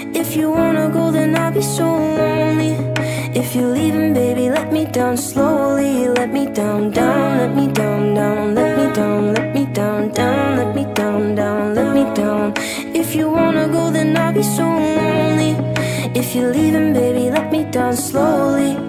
If you wanna go, then I'll be so lonely. If you're leaving, baby, let me down slowly. Let me down, down, let me down, down. Let me down, let me down, down. Let me down, down, let me down. If you wanna go, then I'll be so lonely. If you're leaving, baby, let me down slowly.